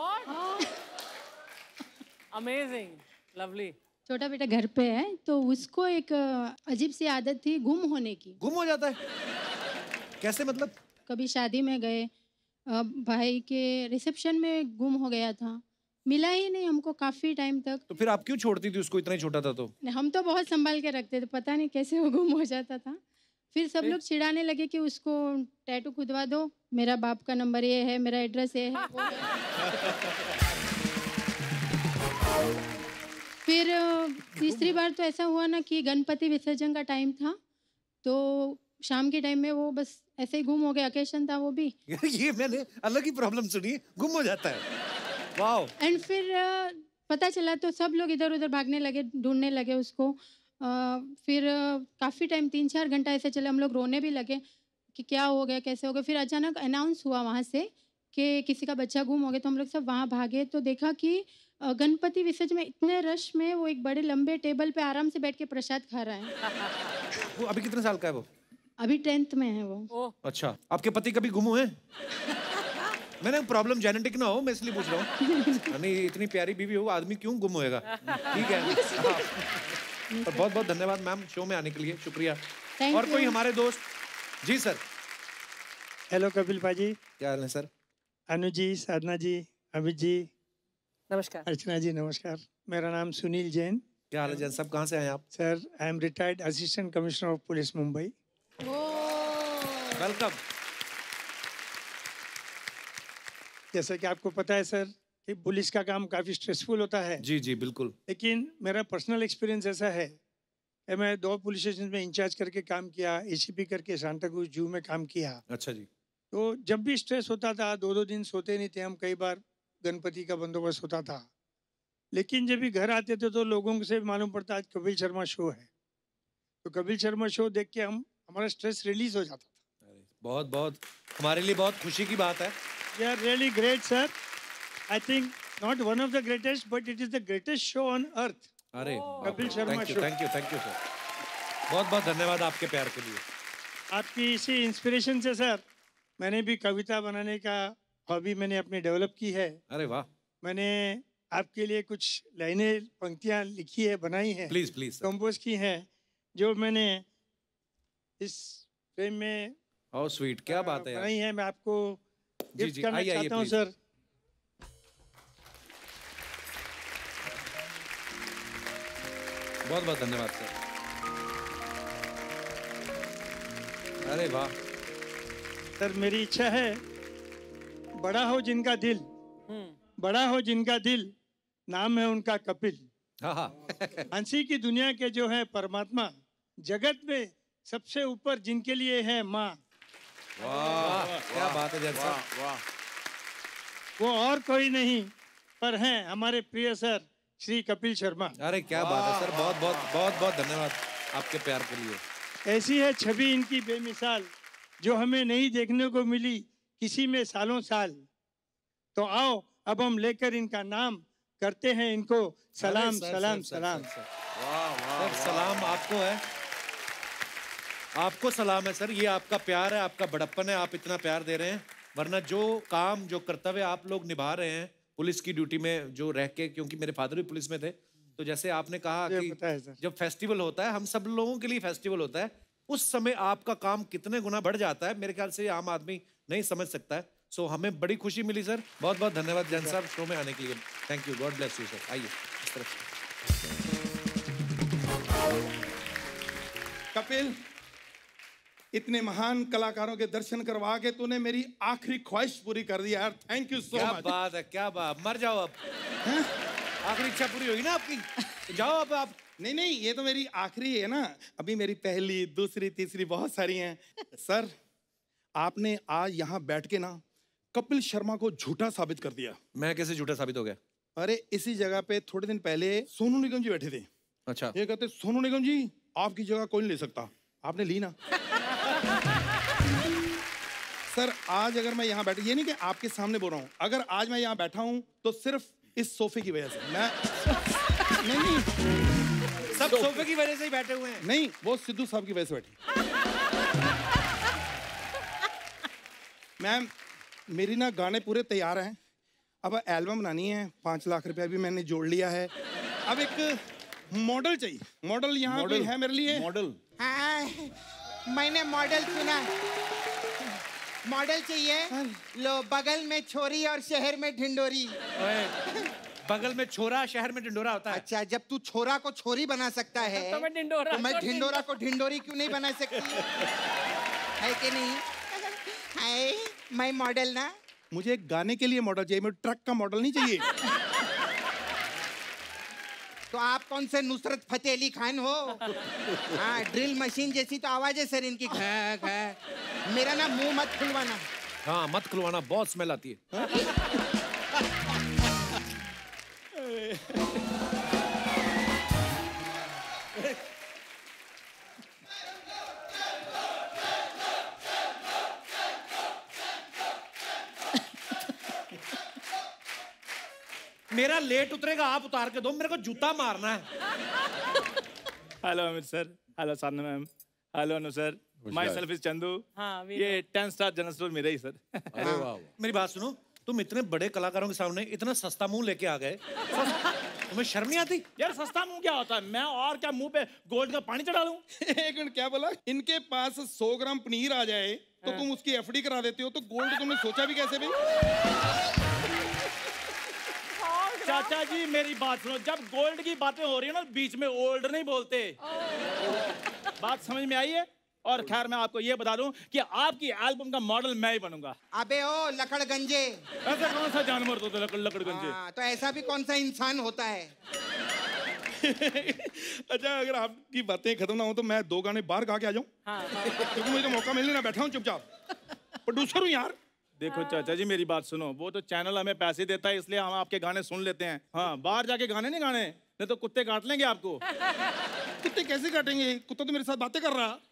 Amazing, lovely. छोटा बेटा घर पे है, तो उसको एक अजीब सी आदत थी गुम होने की। गुम हो जाता है? कैसे मतलब? कभी शादी में गए, भाई के रिसेप्शन में गुम हो गया था, मिला ही नहीं हमको काफी टाइम तक। तो फिर आप क्यों छोड़ती थी उसको, इतना ही छोटा था तो? हम तो बहुत संभाल के रखते थे, पता नहीं कैसे वो गुम हो जाता था। फिर सब लोग चिढ़ाने लगे कि उसको टैटू खुदवा दो, मेरा बाप का नंबर ये है, मेरा एड्रेस ये है, वो है। फिर तीसरी बार तो ऐसा हुआ ना कि गणपति विसर्जन का टाइम था, तो शाम के टाइम में वो बस ऐसे ही गुम हो गया, ओकेशन था वो भी। ये मैंने अलग ही प्रॉब्लम सुनी, गुम हो जाता है। वाओ। एंड फिर पता चला तो सब लोग इधर उधर भागने लगे, ढूंढने लगे उसको। फिर काफ़ी टाइम 3-4 घंटा ऐसे चले, हम लोग रोने भी लगे कि क्या हो गया, कैसे हो गया। फिर अचानक अनाउंस हुआ वहाँ से कि किसी का बच्चा गुम हो गया, तो हम लोग सब वहाँ भागे, तो देखा कि गणपति विसर्जन में इतने रश में वो एक बड़े लंबे टेबल पे आराम से बैठ के प्रसाद खा रहा है। वो अभी कितने साल का है वो? अभी 10th में है वो। अच्छा, आपके पति कभी गुम हुए? मैंने प्रॉब्लम जेनेटिक ना हो, मैं इसलिए पूछ रहा हूँ। नहीं, इतनी प्यारी बीवी हो, आदमी क्यों गुम होएगा? ठीक है। और बहुत बहुत धन्यवाद मैम शो में आने के लिए, शुक्रिया। और कोई हमारे दोस्त? जी सर। हेलो कपिल भाजी। क्या हाल है सर? अनु जी, साधना जी, अमित जी, नमस्कार। अर्चना जी, नमस्कार। मेरा नाम सुनील जैन। क्या हाल है जैन साहब, कहाँ से आए आप? Sir, I am retired assistant commissioner of police Mumbai. Welcome. जैसा कि आपको पता है सर कि पुलिस का काम काफ़ी स्ट्रेसफुल होता है। जी जी बिल्कुल। लेकिन मेरा पर्सनल एक्सपीरियंस ऐसा है कि मैं 2 पुलिस स्टेशन में इंचार्ज करके काम किया, एसीपी करके सांताक्रूज जू में काम किया। अच्छा जी। तो जब भी स्ट्रेस होता था, 2-2 दिन सोते नहीं थे हम, कई बार गणपति का बंदोबस्त होता था। लेकिन जब भी घर आते थे तो लोगों से मालूम पड़ता आज कपिल शर्मा शो है, तो कपिल शर्मा शो देख के हमारा स्ट्रेस रिलीज हो जाता था। बहुत बहुत हमारे लिए बहुत खुशी की बात है। You are really great, sir. I think not one of the greatest, but it is the greatest show on earth. अरे Kapil Sharma thank you show. Thank you thank you sir, बहुत बहुत धन्यवाद आपके प्यार के लिए। आपकी इसी इंस्पिरेशन से सर मैंने भी कविता बनाने का हॉबी मैंने अपनी डेवलप की है। अरे वाह। मैंने आपके लिए कुछ लाइनें, पंक्तियां लिखी है, बनाई है, प्लीज प्लीज कंपोज की है, जो मैंने इस फ्रेम में ओह स्वीट, क्या बात है यार। बनाई है। मैं आपको जी गिफ्ट जी करना आइए चाहता हूँ प्लीज। सर। बहुत बहुत धन्यवाद सर। अरे वाह सर, मेरी इच्छा है बड़ा हो जिनका दिल, बड़ा हो जिनका दिल, नाम है उनका कपिल। हंसी की दुनिया के जो है परमात्मा, जगत में सबसे ऊपर जिनके लिए है माँ। वाह क्या बात है जैन साहब। वो और कोई नहीं पर हैं हमारे प्रिय सर श्री कपिल शर्मा। अरे क्या बात है सर, बहुत बहुत बहुत बहुत धन्यवाद आपके प्यार के लिए। ऐसी है छवि इनकी बेमिसाल, जो हमें नहीं देखने को मिली किसी में सालों साल। तो आओ अब हम लेकर इनका नाम करते हैं इनको सलाम सलाम सलाम। सर सलाम आपको है, आपको सलाम है सर। ये आपका प्यार है, आपका बड़प्पन है, आप इतना प्यार दे रहे हैं। वरना जो काम, जो कर्तव्य आप लोग निभा रहे हैं पुलिस की ड्यूटी में जो रह के, क्योंकि मेरे फादर भी पुलिस में थे, तो जैसे आपने कहा कि जब फेस्टिवल होता है, हम सब लोगों के लिए फेस्टिवल होता है, उस समय आपका काम कितने गुना बढ़ जाता है, मेरे ख्याल से आम आदमी नहीं समझ सकता है। सो हमें बड़ी खुशी मिली सर, बहुत बहुत धन्यवाद जैन साहब शो में आने के लिए। Thank you, God bless you sir. आइए इस तरफ। कपिल, इतने महान कलाकारों के दर्शन करवा के तूने मेरी आखिरी ख्वाहिश पूरी कर दी यार। Thank you so much. क्या बात है, क्या बात। मर जाओ अब, आखिरी इच्छा पूरी होगी ना आपकी, जाओ अब आप। नहीं नहीं, ये तो मेरी आखिरी है ना, अभी मेरी पहली, दूसरी, तीसरी बहुत सारी हैं। सर, आपने आज यहाँ बैठ के ना कपिल शर्मा को झूठा साबित कर दिया। मैं कैसे झूठा साबित हो गया? अरे इसी जगह पे थोड़े दिन पहले सोनू निगम जी बैठे थे। अच्छा। ये कहते सोनू निगम जी आपकी जगह कोई नहीं ले सकता, आपने ली ना। सर आज अगर मैं यहाँ बैठा, ये नहीं कि आपके सामने बोल रहा हूँ, अगर आज मैं यहाँ बैठा हूँ तो सिर्फ इस सोफे की वजह से। मैं नहीं सब सोफे की वजह से ही बैठे हुए हैं। नहीं, वो सिद्धू साहब की वजह से बैठी। मैम, मेरी ना गाने पूरे तैयार हैं। अब एल्बम बनानी है, 5 लाख रुपया भी मैंने जोड़ लिया है। अब एक मॉडल चाहिए। मॉडल यहाँ कोई है मेरे लिए? मॉडल? हाँ, मैंने मॉडल सुना। मॉडल चाहिए? लो, बगल में छोरी और शहर में ढिंडोरी। बगल में छोरा, शहर में ढिंडोरा होता है। अच्छा, जब तू छोरा को छोरी बना सकता है तो मैं ढिंडोरा को ढिंडोरी क्यों नहीं बना सकती? है कि नहीं? हाय, मैं मॉडल ना। मुझे एक गाने के लिए मॉडल चाहिए, मुझे ट्रक का मॉडल नहीं चाहिए। तो आप कौन से नुसरत फतेह अली खान हो? हाँ, ड्रिल मशीन जैसी तो आवाज है सर इनकी। घा, घा। मेरा ना मुंह मत खुलवाना। हाँ, मत खुलवाना, बहुत स्मेल आती है। मेरा लेट उतरेगा, आप उतार के दो, मेरे को जूता मारना है। Hello Amit sir, hello Sadhana ma'am, hello Anu sir, myself is Chandu. ये 10 स्टार जनरल स्टोर मेरा ही सर। अरे वाह। मेरी बात सुनो, तुम इतने बड़े कलाकारों के सामने इतना सस्ता मुंह लेके आ गए, तुम्हें शर्म नहीं आती? यार सस्ता मुंह क्या होता है? मैं और क्या मुंह पे गोल्ड का पानी चढ़ा लूं? एक मिनट, क्या बोला? इनके पास 100 ग्राम पनीर आ जाए तो तुम उसकी एफडी करा देते हो, तो गोल्ड तुमने सोचा भी कैसे भाई? चाचा जी मेरी बात सुनो, जब गोल्ड की बातें हो रही है ना, बीच में ओल्ड नहीं बोलते। बात समझ में आई है? और खैर मैं आपको ये बता दूं कि आपकी एल्बम का मॉडल मैं ही बनूंगा। अबे ओ लकड़गंजे, ऐसा कौन सा जानवर होता है लकड़गंजे? तो ऐसा भी कौन सा इंसान होता है? अच्छा, अगर आपकी बातें खत्म ना हो तो मैं 2 गाने बाहर गा के आ जाऊं? क्योंकि मुझे तो मौका मिलने ना, बैठा हूं चुपचाप, प्रोड्यूसर हूं यार। देखो चाचा जी मेरी बात सुनो, वो तो चैनल हमें पैसे देता है, इसलिए हम आपके गाने सुन लेते हैं। हाँ, बाहर जाके गाने नहीं गाने, नहीं तो कुत्ते काट लेंगे आपको। कुत्ते कैसे काटेंगे? कुत्ता तो मेरे साथ बातें कर रहा।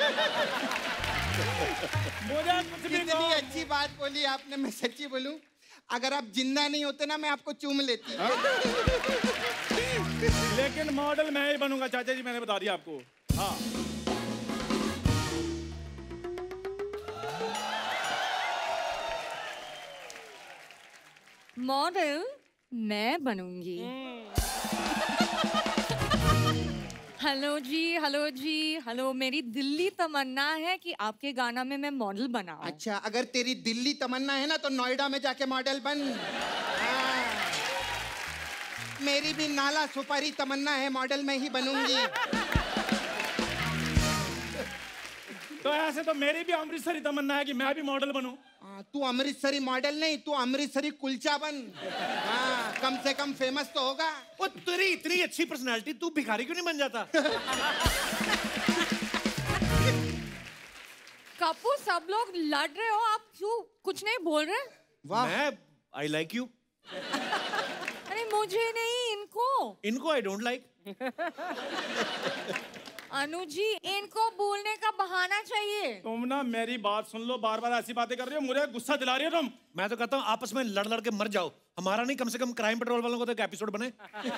कितनी अच्छी बात बोली आपने। मैं सच्ची बोलूं, अगर आप जिंदा नहीं होते ना, मैं आपको चूम लेती। लेकिन मॉडल मैं ही बनूंगा चाचा जी, मैंने बता दिया आपको। हाँ, मॉडल मैं बनूंगी। हेलो जी, हेलो जी, हेलो। मेरी दिल्ली तमन्ना है कि आपके गाना में मैं मॉडल बनाऊं। अच्छा, अगर तेरी दिल्ली तमन्ना है ना, तो नोएडा में जाके मॉडल बन। मेरी भी नाला सुपारी तमन्ना है, मॉडल में ही बनूंगी। तो ऐसे तो मेरी भी अमृतसरी तमन्ना है कि मैं भी मॉडल बनूं। तू अमृतसरी मॉडल नहीं, तू अमृतसरी कुलचा बन। हाँ, कम से कम फेमस तो होगा। वो तेरी इतनी अच्छी पर्सनालिटी, तू भिखारी क्यों नहीं बन जाता? कपूर, सब लोग लड़ रहे हो, आप क्यों कुछ नहीं बोल रहे? वाह, मैं आई लाइक यू। अरे मुझे नहीं, इनको I don't like. Anu ji, इनको बोलने का बहाना चाहिए। तुम ना मेरी बात सुन लो, बार बार ऐसी बातें कर रही हो, मुझे गुस्सा दिला रही हो तुम। मैं तो कहता हूँ आपस में लड़ लड़ के मर जाओ, हमारा नहीं, कम से कम क्राइम पेट्रोल वालों को तो एक एपिसोड बने।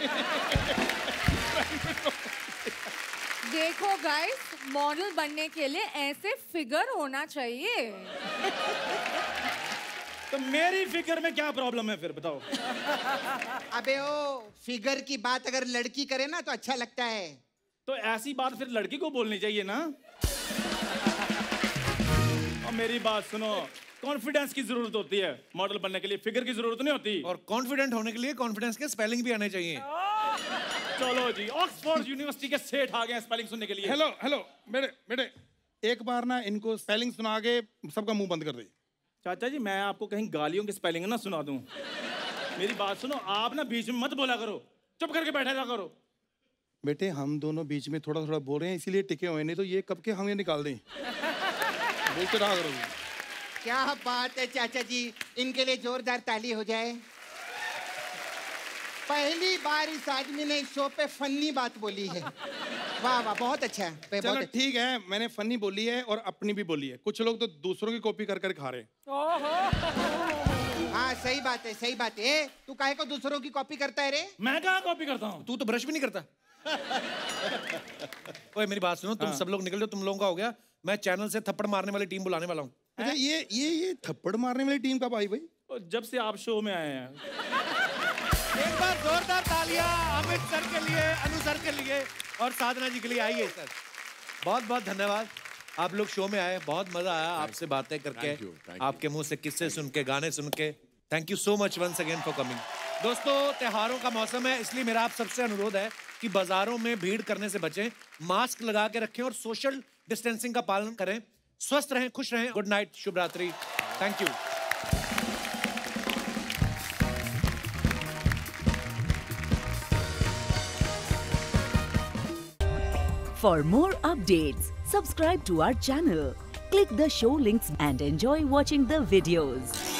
देखो गाइस, मॉडल बनने के लिए ऐसे फिगर होना चाहिए। तो मेरी फिगर में क्या प्रॉब्लम है फिर बताओ? अबे ओ, फिगर की बात अगर लड़की करे ना तो अच्छा लगता है। तो ऐसी बात फिर लड़की को बोलनी चाहिए ना। और मेरी बात सुनो, कॉन्फिडेंस की जरूरत होती है मॉडल बनने के लिए, फिगर की जरूरत नहीं होती। और कॉन्फिडेंट होने के लिए कॉन्फिडेंस के स्पेलिंग भी आने चाहिए। चलो जी, ऑक्सफोर्ड यूनिवर्सिटी के सेठ आ गए स्पेलिंग सुनने के लिए। हेलो हेलो, बेटे एक बार ना इनको स्पेलिंग सुना के सबका मुंह बंद कर दे। चाचा जी, मैं आपको कहीं गालियों की स्पेलिंग ना सुना दूं। मेरी बात सुनो, आप ना बीच में मत बोला करो, चुप करके बैठा जा करो। बेटे, हम दोनों बीच में थोड़ा थोड़ा बोल रहे हैं, इसीलिए टिके हुए, नहीं तो ये कब के हमें निकाल दें। बोलते रहा करो। क्या बात है चाचा जी, इनके लिए जोरदार ताली हो जाए। पहली बार इस आदमी ने इस शो पे फन्नी बात बोली है। वाह वाह, बहुत अच्छा है। चलो ठीक है, मैंने फन्नी बोली है और अपनी भी बोली है। कुछ लोग तो दूसरों की कॉपी कर कर खा रहे हैं। हाँ, सही बात है, सही बात है। तू काहे को दूसरों की कॉपी करता है रे? मैं कहाँ कॉपी करता हूँ? तू तो ब्रश भी नहीं करता। ओए मेरी बात सुनो, तुम सब लोग निकल जाओ, तुम लोगों का हो गया। मैं चैनल से थप्पड़ मारने वाली टीम बुलाने वाला हूँ। अच्छा ये थप्पड़ मारने वाली टीम कब आई भाई? जब से आप शो में आए हैं। एक बार जोरदार तालियां अमित सर के लिए, अनु सर के लिए और साधना जी के लिए। आइए सर, बहुत बहुत धन्यवाद, आप लोग शो में आए, बहुत मजा आया आपसे बातें करके, आपके मुंह से किस्से सुन के, गाने सुन के। Thank you so much once again for coming. दोस्तों, त्योहारों का मौसम है, इसलिए मेरा आप सबसे अनुरोध है कि बाजारों में भीड़ करने से बचें, मास्क लगा के रखें और सोशल डिस्टेंसिंग का पालन करें। स्वस्थ रहें, खुश रहें। गुड नाइट, शुभ रात्रि। Thank you. For more updates, subscribe to our channel, click the show links and enjoy watching the videos.